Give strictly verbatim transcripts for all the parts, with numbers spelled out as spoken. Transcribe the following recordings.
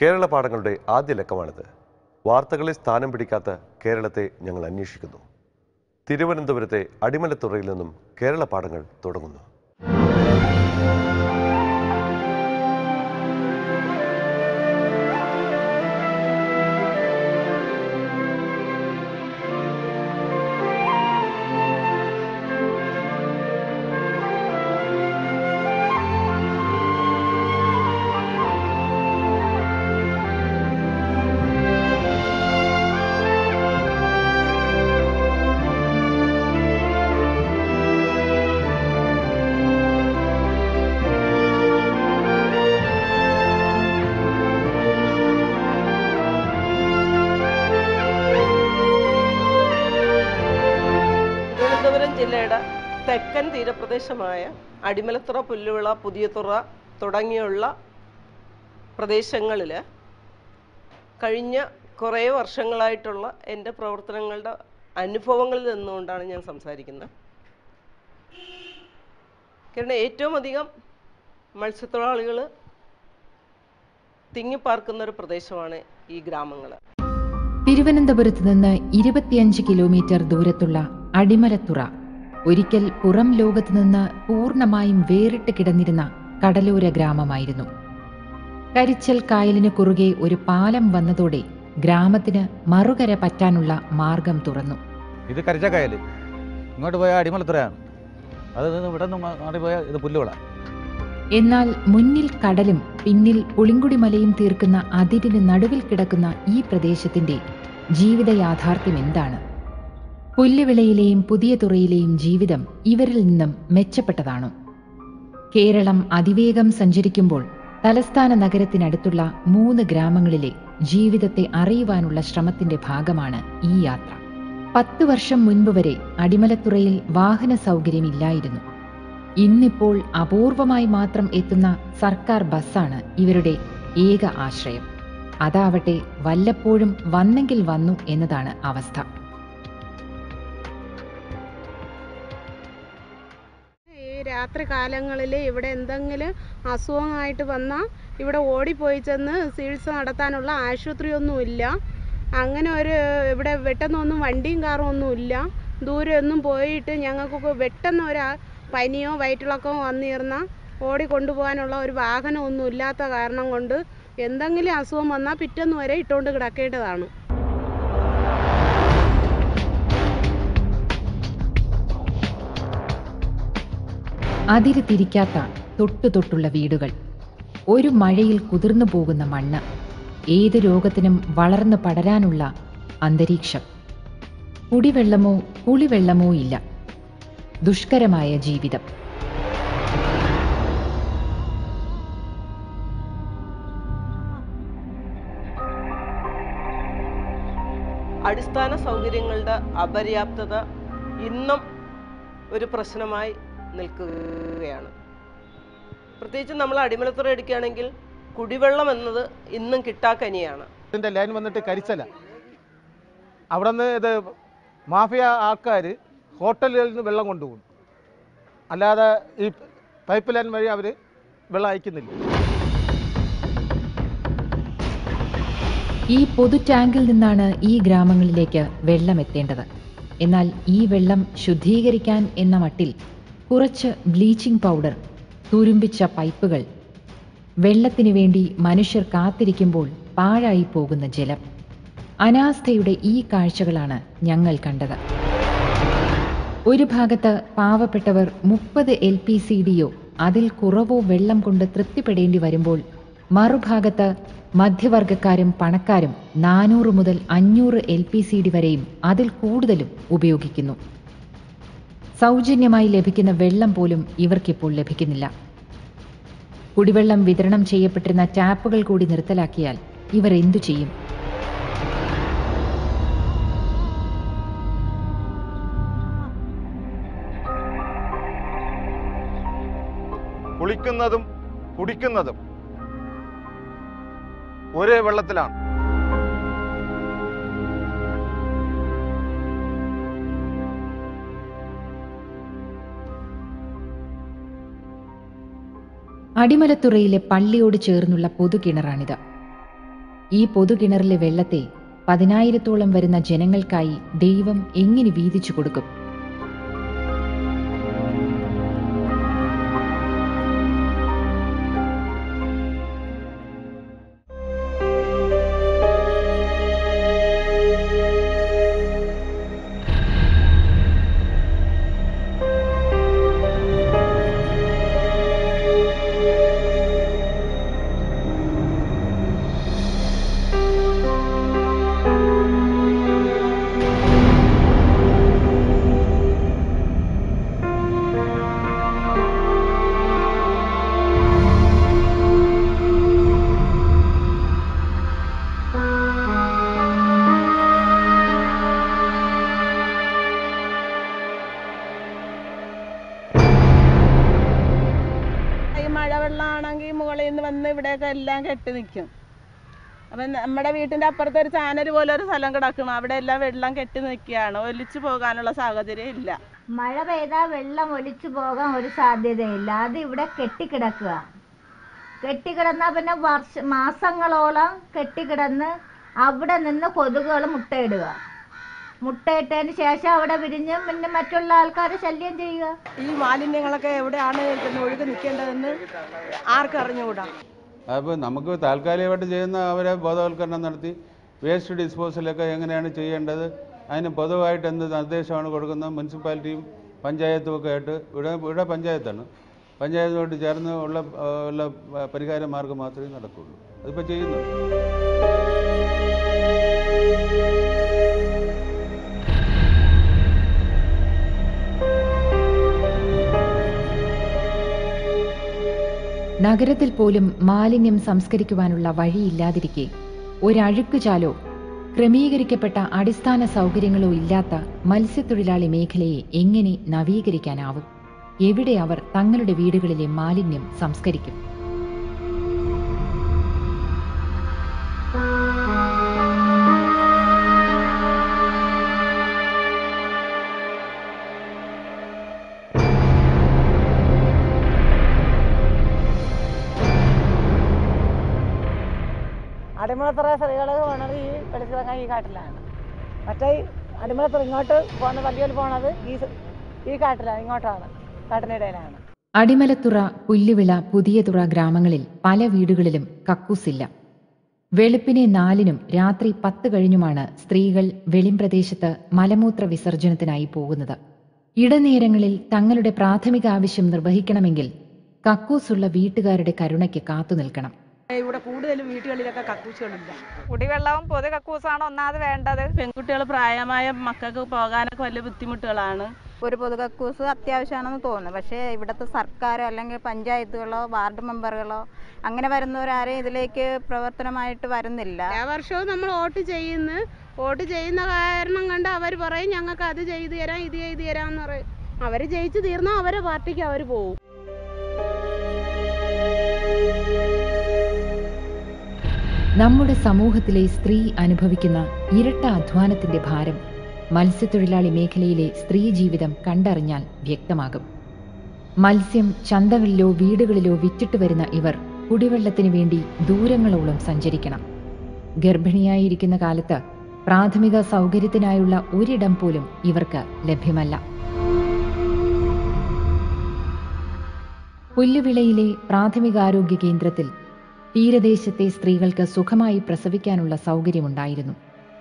കേരള പാഠങ്ങളുടെ ആദ്യ ലക്കമാണിത്. വാർത്തകളിൽ സ്ഥാനം പിടിക്കാത്ത കേരളത്തെ ഞങ്ങൾ അന്വേഷിക്കുന്നു. തിരുവനന്തപുരത്തെ അടിമലത്തുറയിൽ നിന്നും കേരള പാഠങ്ങൾ തുടങ്ങുന്നു. ജില്ലയുടെ തെക്കൻ തീരപ്രദേശമായ അടിമലത്തുറ, പുല്ലുവിള, പുതിയതുറ തുടങ്ങിയുള്ള പ്രദേശങ്ങളിൽ കഴിഞ്ഞ കുറേ വർഷങ്ങളായിട്ടുള്ള എൻ്റെ പ്രവർത്തനങ്ങളുടെ അനുഭവങ്ങളിൽ നിന്നുകൊണ്ടാണ് ഞാൻ സംസാരിക്കുന്നത്. കാരണം ഏറ്റവും അധികം മത്സ്യത്തൊഴിലാളികൾ തിങ്ങിപ്പാർക്കുന്ന ഒരു പ്രദേശമാണ് ഈ ഗ്രാമങ്ങൾ. തിരുവനന്തപുരത്ത് നിന്ന് ഇരുപത്തിയഞ്ച് കിലോമീറ്റർ ദൂരത്തുള്ള അടിമലത്തുറ ഒരിക്കൽ പുറം ലോകത്ത് നിന്ന് പൂർണ്ണമായും വേറിട്ട് കിടന്നിരുന്ന കടലോര ഗ്രാമമായിരുന്നു. കരിച്ചൽ കായലിന് കുറുകെ ഒരു പാലം വന്നതോടെ ഗ്രാമത്തിന് മറുകര പറ്റാനുള്ള മാർഗം തുറന്നു. ഇത് കരിച്ചക്കായൽ, ഇങ്ങോട്ട് പോയ അടിമലത്തുറയാണ്. അത് ഇവിടെ നിന്ന് പോയ ഇത് പുല്ലുവിള. എന്നാൽ മുന്നിൽ കടലും പിന്നിൽ പുളിങ്കുടി മലയും തീർക്കുന്ന അതിരിന് നടുവിൽ കിടക്കുന്ന ഈ പ്രദേശത്തിന്റെ ജീവിത യാഥാർത്ഥ്യം എന്താണ്? പുല്ലുവിളയിലെയും പുതിയതുറയിലെയും ജീവിതം ഇവരിൽ നിന്നും മെച്ചപ്പെട്ടതാണോ? കേരളം അതിവേഗം സഞ്ചരിക്കുമ്പോൾ തലസ്ഥാന നഗരത്തിനടുത്തുള്ള മൂന്ന് ഗ്രാമങ്ങളിലെ ജീവിതത്തെ അറിയുവാനുള്ള ശ്രമത്തിന്റെ ഭാഗമാണ് ഈ യാത്ര. പത്ത് വർഷം മുൻപ് വരെ അടിമലത്തുറയിൽ വാഹന സൗകര്യമില്ലായിരുന്നു. ഇന്നിപ്പോൾ അപൂർവമായി മാത്രം എത്തുന്ന സർക്കാർ ബസ്സാണ് ഇവരുടെ ഏക ആശ്രയം. അതാവട്ടെ വല്ലപ്പോഴും വന്നെങ്കിൽ വന്നു എന്നതാണ് അവസ്ഥ. രാത്രി കാലങ്ങളിൽ ഇവിടെ എന്തെങ്കിലും അസുഖമായിട്ട് വന്നാൽ ഇവിടെ ഓടിപ്പോയി ചെന്ന് ചികിത്സ നടത്താനുള്ള ആശുപത്രിയൊന്നുമില്ല. അങ്ങനെ ഒരു ഇവിടെ പെട്ടെന്നൊന്നും വണ്ടിയും കാറും ഒന്നുമില്ല. ദൂരെ ഒന്നും പോയിട്ട് ഞങ്ങൾക്ക് പെട്ടെന്ന് ഒരു പനിയോ വയറ്റിളക്കമോ വന്നിരുന്നാൽ ഓടിക്കൊണ്ടുപോകാനുള്ള ഒരു വാഹനമൊന്നും ഇല്ലാത്ത കാരണം കൊണ്ട് എന്തെങ്കിലും അസുഖം വന്നാൽ പിറ്റേന്ന് വരെ ഇട്ടുകൊണ്ട് കിടക്കേണ്ടതാണ്. അതിര് തിരിക്കാത്ത തൊട്ടു തൊട്ടുള്ള വീടുകൾ, ഒരു മഴയിൽ കുതിർന്നു പോകുന്ന മണ്ണ്, ഏത് രോഗത്തിനും വളർന്നു പടരാനുള്ള അന്തരീക്ഷം. കുടിവെള്ളമോ കുളിവെള്ളമോ ഇല്ല. ദുഷ്കരമായ ജീവിതം. അടിസ്ഥാന സൗകര്യങ്ങളുടെ അപര്യാപ്തത ഇന്നും ഒരു പ്രശ്നമായി നിൽക്കുകയാണ്. പ്രത്യേകിച്ച് നമ്മൾ അടിമലത്തുറ എടുക്കുകയാണെങ്കിൽ കുടിവെള്ളം എന്നത് ഇന്നും കിട്ടാക്കനിയാണ്. ഇതിൻ്റെ ലൈൻ വന്നിട്ട് കരിച്ചല. അവിടെ നിന്ന് ഇത് മാഫിയ ആൾക്കാർ ഹോട്ടലുകളിൽ നിന്ന് വെള്ളം കൊണ്ടുപോകും, അല്ലാതെ ഈ പൈപ്പ് ലൈൻ വഴി അവർ വെള്ളം അയക്കുന്നില്ല. ഈ പൊതു ടാങ്കിൽ നിന്നാണ് ഈ ഗ്രാമങ്ങളിലേക്ക് വെള്ളം എത്തേണ്ടത്. എന്നാൽ ഈ വെള്ളം ശുദ്ധീകരിക്കാൻ എന്ന മട്ടിൽ കുറച്ച് ബ്ലീച്ചിംഗ് പൗഡർ, തുരുമ്പിച്ച പൈപ്പുകൾ, വെള്ളത്തിനു വേണ്ടി മനുഷ്യർ കാത്തിരിക്കുമ്പോൾ പാഴായി പോകുന്ന ജലം. അനാസ്ഥയുടെ ഈ കാഴ്ചകളാണ് ഞങ്ങൾ കണ്ടത്. ഒരു ഭാഗത്ത് പാവപ്പെട്ടവർ മുപ്പത് എൽ പി സി ഡിയോ അതിൽ കുറവോ വെള്ളം കൊണ്ട് തൃപ്തിപ്പെടേണ്ടി വരുമ്പോൾ, മറുഭാഗത്ത് മധ്യവർഗക്കാരും പണക്കാരും നാനൂറ് മുതൽ അഞ്ഞൂറ് എൽ പി സി ഡി വരെയും അതിൽ കൂടുതലും ഉപയോഗിക്കുന്നു. സൗജന്യമായി ലഭിക്കുന്ന വെള്ളം പോലും ഇവർക്കിപ്പോൾ ലഭിക്കുന്നില്ല. കുടിവെള്ളം വിതരണം ചെയ്യപ്പെട്ടിരുന്ന ടാപ്പുകൾ കൂടി നിർത്തലാക്കിയാൽ ഇവർ എന്തു ചെയ്യും? കുളിക്കുന്നതും കുടിക്കുന്നതും ഒരേ വെള്ളത്തിലാണ്. അടിമലത്തുറയിലെ പള്ളിയോട് ചേർന്നുള്ള പൊതുകിണറാണിത്. ഈ പൊതുകിണറിലെ വെള്ളത്തെ പതിനായിരത്തോളം വരുന്ന ജനങ്ങൾക്കായി ദൈവം എങ്ങനെ വീതിച്ചു കൊടുക്കും? മഴവെള്ളമാണെങ്കിൽ മുകളിൽ നിന്ന് വന്ന് ഇവിടെയൊക്കെ എല്ലാം കെട്ടി നിൽക്കും. അപ്പം നമ്മുടെ വീട്ടിൻ്റെ അപ്പുറത്ത് ഒരു ചാനൽ പോലെ ഒരു സ്ഥലം കിടക്കണം, അവിടെ എല്ലാം വെള്ളം കെട്ടി നിൽക്കുകയാണ്. ഒലിച്ചു പോകാനുള്ള സാഹചര്യം ഇല്ല. മഴ പെയ്താൽ വെള്ളം ഒലിച്ചു പോകാൻ ഒരു സാധ്യതയില്ല. അത് ഇവിടെ കെട്ടിക്കിടക്കുക. കെട്ടിക്കിടന്നാൽ പിന്നെ വർഷ മാസങ്ങളോളം കെട്ടിക്കിടന്ന് അവിടെ നിന്ന് കൊതുകുകൾ മുട്ടയിടുക. മുട്ടയിട്ടതിന് ശേഷം അവിടെ വിരിഞ്ഞ് പിന്നെ മറ്റുള്ള ആൾക്കാരെ ശല്യം ചെയ്യുക. ഈ മാലിന്യങ്ങളൊക്കെ എവിടെയാണ് ഒഴുകി നിൽക്കേണ്ടതെന്ന് ആർക്കറിഞ്ഞുകൂടാ. അപ്പോൾ നമുക്ക് താൽക്കാലികമായിട്ട് ചെയ്യുന്ന അവരെ ബോധവൽക്കരണം നടത്തി വേസ്റ്റ് ഡിസ്പോസലൊക്കെ എങ്ങനെയാണ് ചെയ്യേണ്ടത്, അതിന് പൊതുവായിട്ട് എന്ത് നിർദ്ദേശമാണ് കൊടുക്കുന്നത് മുനിസിപ്പാലിറ്റിയും പഞ്ചായത്തും ഒക്കെ ആയിട്ട്. ഇവിടെ ഇവിടെ പഞ്ചായത്താണ്, പഞ്ചായത്തുമായിട്ട് ചേർന്ന് ഉള്ള ഉള്ള പരിഹാര മാർഗ്ഗം മാത്രമേ നടക്കുകയുള്ളൂ. അതിപ്പോൾ ചെയ്യുന്നു. നഗരത്തിൽ പോലും മാലിന്യം സംസ്കരിക്കുവാനുള്ള വഴിയില്ലാതിരിക്കെ ഒരഴുക്കുചാലോ ക്രമീകരിക്കപ്പെട്ട അടിസ്ഥാന സൗകര്യങ്ങളോ ഇല്ലാത്ത മത്സ്യത്തൊഴിലാളി മേഖലയെ എങ്ങനെ നവീകരിക്കാനാവും? എവിടെ അവർ തങ്ങളുടെ വീടുകളിലെ മാലിന്യം സംസ്കരിക്കും? അടിമലത്തുറ സ്ത്രീകൾ പോണത് ഈ വെളിച്ചിറങ്ങാൻ ഈ കാട്ടിലാണ്. മറ്റേ അടിമലത്തുറ ഇങ്ങോട്ട് പോകുന്ന വലിയൊരു പോണത് ഈ ഈ കാട്ടിലാണ്, ഇങ്ങോട്ടാണ്, കാട്ടിനിടയിലാണ്. അടിമലത്തുറ, പുല്ലുവിള, പുതിയതുറ ഗ്രാമങ്ങളിൽ പല വീടുകളിലും കക്കൂസില്ല. വെളുപ്പിനെ നാലിനും രാത്രി പത്ത് കഴിഞ്ഞുമാണ് സ്ത്രീകൾ വെളിംപ്രദേശത്ത് മലമൂത്ര വിസർജനത്തിനായി പോകുന്നത്. ഇടനേരങ്ങളിൽ തങ്ങളുടെ പ്രാഥമിക ആവശ്യം നിർവഹിക്കണമെങ്കിൽ കക്കൂസുള്ള വീട്ടുകാരുടെ കരുണയ്ക്ക് കാത്തുനിൽക്കണം. ഇവിടെ കൂടുതലും വീട്ടുകളിലൊക്കെ കക്കൂസുകളില്ല. കുടിവെള്ളവും പൊതു കക്കൂസാണ് ഒന്നാമത് വേണ്ടത്. പെൺകുട്ടികൾ, പ്രായമായ മക്കൾക്ക് പോകാനൊക്കെ വലിയ ബുദ്ധിമുട്ടുകളാണ്. ഒരു പൊതു കക്കൂസ് അത്യാവശ്യമാണെന്ന് തോന്നുന്നു. പക്ഷേ ഇവിടുത്തെ സർക്കാരോ അല്ലെങ്കിൽ പഞ്ചായത്തുകളോ വാർഡ് മെമ്പറുകളോ അങ്ങനെ വരുന്നവരാരെയും ഇതിലേക്ക് പ്രവർത്തനമായിട്ട് വരുന്നില്ല. എല്ലാ വർഷവും നമ്മൾ വോട്ട് ചെയ്യുന്നു. വോട്ട് ചെയ്യുന്ന കാരണം കൊണ്ട് അവർ പറയും ഞങ്ങൾക്ക് അത് ചെയ്തു തരാം, ഇത് ചെയ്തു തരാമെന്ന് പറയും. അവർ ജയിച്ചു തീർന്നാൽ അവരെ പാർട്ടിക്ക് അവർ പോവും. നമ്മുടെ സമൂഹത്തിലെ സ്ത്രീ അനുഭവിക്കുന്ന ഇരട്ട അധ്വാനത്തിന്റെ ഭാരം മത്സ്യത്തൊഴിലാളി മേഖലയിലെ സ്ത്രീ ജീവിതം കണ്ടറിഞ്ഞാൽ വ്യക്തമാകും. മത്സ്യം ചന്തകളിലോ വീടുകളിലോ വിറ്റിട്ട് വരുന്ന ഇവർ കുടിവെള്ളത്തിനു വേണ്ടി ദൂരങ്ങളോളം സഞ്ചരിക്കണം. ഗർഭിണിയായിരിക്കുന്ന കാലത്ത് പ്രാഥമിക സൗകര്യത്തിനായുള്ള ഒരിടം പോലും ഇവർക്ക് ലഭ്യമല്ല. പുല്ലുവിളയിലെ പ്രാഥമികാരോഗ്യ കേന്ദ്രത്തിൽ തീരദേശത്തെ സ്ത്രീകൾക്ക് സുഖമായി പ്രസവിക്കാനുള്ള സൗകര്യമുണ്ടായിരുന്നു.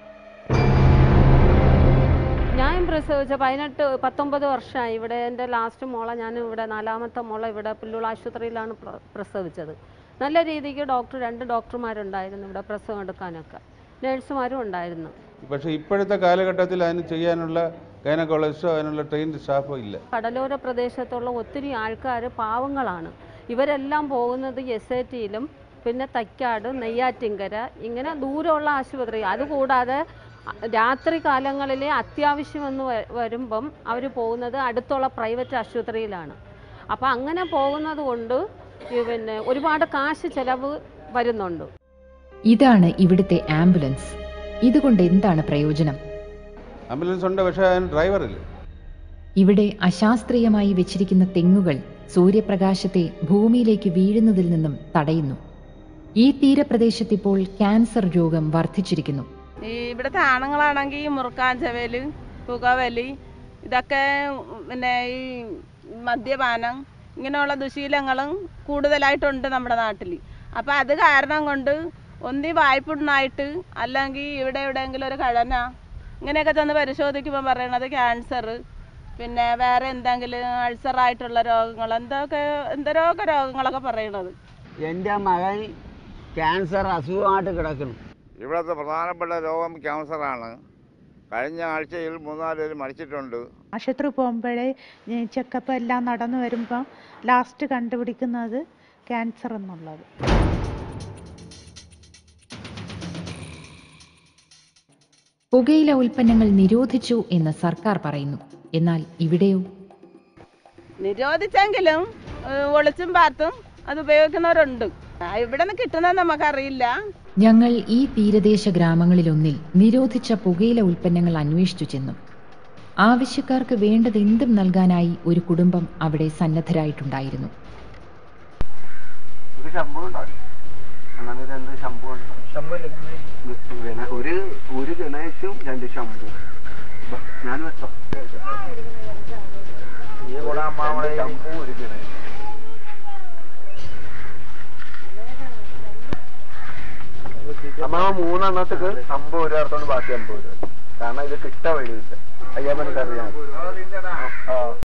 ഞാൻ പ്രസവിച്ച പതിനെട്ട് പത്തൊമ്പത് വർഷമായി ഇവിടെ. എൻ്റെ ലാസ്റ്റ് മോളെ ഞാൻ ഇവിടെ നാലാമത്തെ മോളെ ഇവിടെ പുല്ലുവിള ആശുപത്രിയിലാണ് പ്രസവിച്ചത്. നല്ല രീതിക്ക് ഡോക്ടർ രണ്ട് ഡോക്ടർമാരുണ്ടായിരുന്നു ഇവിടെ പ്രസവം എടുക്കാനൊക്കെ, നഴ്സുമാരും ഉണ്ടായിരുന്നു. പക്ഷേ ഇപ്പോഴത്തെ കാലഘട്ടത്തിൽ അതിന് ചെയ്യാനുള്ള ഗൈനക്കോളജിസ്റ്റോ അതിനുള്ള ട്രെയിൻഡ് സ്റ്റാഫോ ഇല്ല. കടലോര പ്രദേശത്തുള്ള ഒത്തിരി ആൾക്കാർ പാവങ്ങളാണ്. ഇവരെല്ലാം പോകുന്നത് എസ് ഐ ടിയിലും പിന്നെ തൈക്കാട്, നെയ്യാറ്റിൻകര, ഇങ്ങനെ ദൂരമുള്ള ആശുപത്രി. അതുകൂടാതെ രാത്രി കാലങ്ങളിലെ അത്യാവശ്യമെന്ന് വരുമ്പം അവർ പോകുന്നത് അടുത്തുള്ള പ്രൈവറ്റ് ആശുപത്രിയിലാണ്. അപ്പം അങ്ങനെ പോകുന്നത് കൊണ്ട് പിന്നെ ഒരുപാട് കാശ് ചെലവ് വരുന്നുണ്ട്. ഇതാണ് ഇവിടുത്തെ ആംബുലൻസ്. ഇതുകൊണ്ട് എന്താണ് പ്രയോജനം? ആംബുലൻസ് ഉണ്ട്, പക്ഷേ അതിന് ഡ്രൈവറില്ല. ഇവിടെ അശാസ്ത്രീയമായി വെച്ചിരിക്കുന്ന തെങ്ങുകൾ സൂര്യപ്രകാശത്തെ ഭൂമിയിലേക്ക് വീഴുന്നതിൽ നിന്നും തടയുന്നു. ഈ തീരപ്രദേശത്തിപ്പോൾ ക്യാൻസർ രോഗം വർദ്ധിച്ചിരിക്കുന്നു. ഈ ഇവിടുത്തെ ആണുങ്ങളാണെങ്കിൽ മുറുക്കാഞ്ചവല്, പുകവലി, ഇതൊക്കെ പിന്നെ ഈ മദ്യപാനം ഇങ്ങനെയുള്ള ദുശീലങ്ങളും കൂടുതലായിട്ടുണ്ട് നമ്മുടെ നാട്ടിൽ. അപ്പം അത് കാരണം കൊണ്ട് ഒന്നി വായ്പുണ്ണായിട്ട് അല്ലെങ്കിൽ ഇവിടെ എവിടെയെങ്കിലും ഒരു കഴന ഇങ്ങനെയൊക്കെ ചെന്ന് പരിശോധിക്കുമ്പോൾ പറയണത് ക്യാൻസർ, പിന്നെ വേറെ എന്തെങ്കിലും അൾസറായിട്ടുള്ള രോഗങ്ങൾ, എന്തൊക്കെ എന്തോരൊക്കെ രോഗങ്ങളൊക്കെ പറയണത്. എൻ്റെ മകൻ ക്യാൻസർ അസുഖമായിട്ട് കിടക്കുന്നു. ഇവിടുത്തെ പ്രധാനപ്പെട്ട രോഗം ക്യാൻസറാണ്. കഴിഞ്ഞ ആഴ്ചയിൽ മൂന്നാല് പേര് മരിച്ചിട്ടുണ്ട്. ആശുപത്രി പോകുമ്പോഴേ ചെക്കപ്പ് എല്ലാം നടന്നു വരുമ്പോൾ ലാസ്റ്റ് കണ്ടുപിടിക്കുന്നത് ക്യാൻസർ എന്നുള്ളത്. പുകയില ഉൽപ്പന്നങ്ങൾ നിരോധിച്ചു എന്ന് സർക്കാർ പറയുന്നു. എന്നാൽ ഇവിടെയോ? നിരോധിച്ചെങ്കിലും ഒളിച്ചും പാത്തും അത് ഉപയോഗിക്കുന്നവരുണ്ട്. ഇവിടെ നിന്ന് കിട്ടുന്നത് നമുക്കറിയില്ല. ഞങ്ങൾ ഈ തീരദേശ ഗ്രാമങ്ങളിലൊന്നിൽ നിരോധിച്ച പുകയില ഉൽപ്പന്നങ്ങൾ അന്വേഷിച്ചു ചെന്നു. ആവശ്യക്കാർക്ക് വേണ്ടതെന്തും നൽകാനായി ഒരു കുടുംബം അവിടെ സന്നദ്ധരായിട്ടുണ്ടായിരുന്നു. ഒരു ഒരു ഗണേശും രണ്ട് ശംഭു ഞാൻ വെച്ചോ ശംഭു ഒരു ഗണേശ്. അമ്മ മൂന്നെണ്ണത്തേക്ക് അമ്പത് രൂപ അടുത്തോണ്ട് ബാക്കി അമ്പത് രൂപ. കാരണം ഇത് കിട്ട വഴി കിട്ടും. അയ്യാ എനിക്കറിയാം.